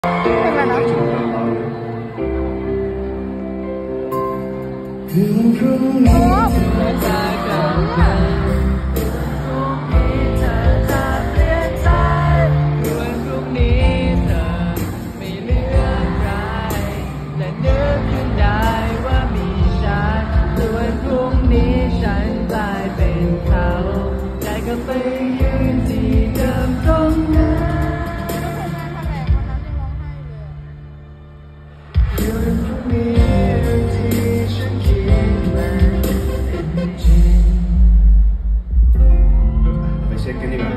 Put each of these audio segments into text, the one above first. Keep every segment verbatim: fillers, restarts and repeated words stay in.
เป็นไรนะคืนพรุ่งนี้เธอจะกลับมาพรุ่งนี้เธอจะเปลี่ยนใจวันพรุ่งนี้เธอไม่เหลือใครและนึกขึ้นได้ว่ามีฉันส่วนพรุ่งนี้ฉันกลายเป็นเขาใจก็ไปยืนที่เดิมตรงนั้นวันพรุ่งนี้ที่ฉันคิดมันเป็นจริงไปเช็คกันดีกว่า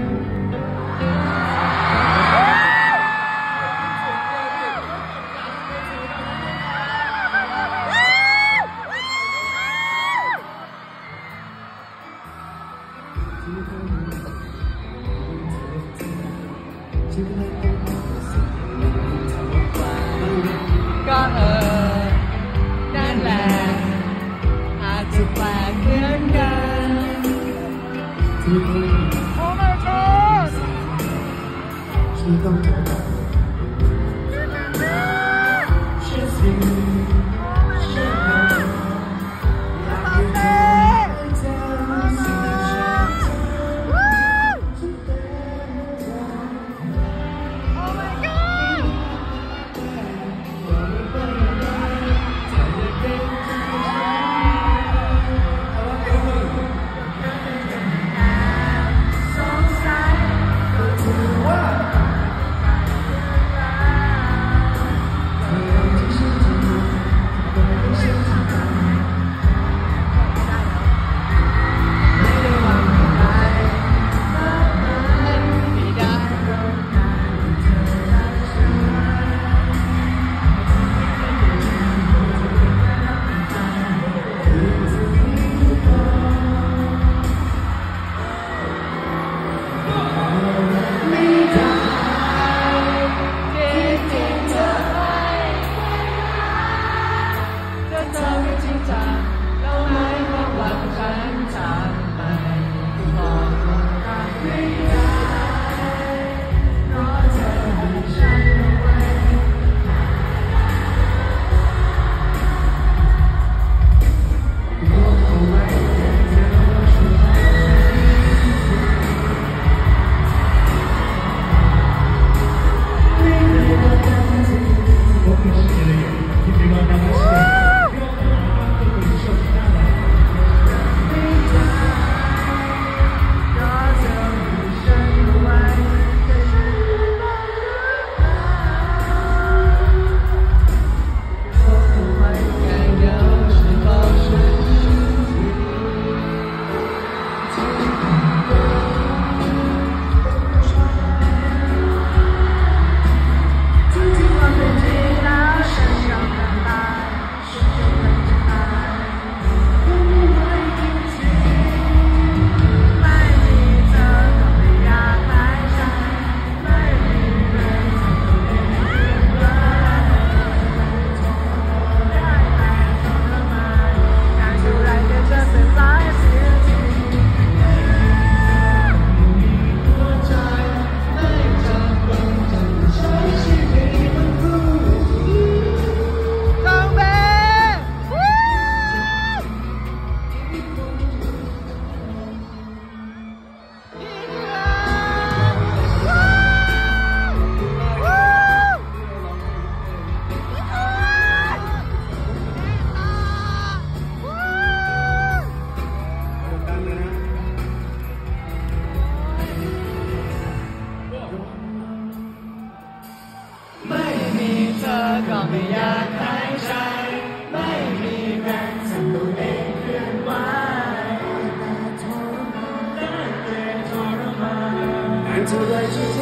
ก็เออนั่นแหละอาจจะแปลกเหมือนกันโอ้ my god ที่ต้องเจอฉันสิฉันอยากให้เธอเจอสิ่งที่ฉันเจอจะเป็นเธอ Oh my godไม่มีเธอก็ไม่อยากหายใจไม่มีแรงทำตัวเองเคลื่อนไหวแต่ทรมานแต่ทรมานแต่เท่าไรจะ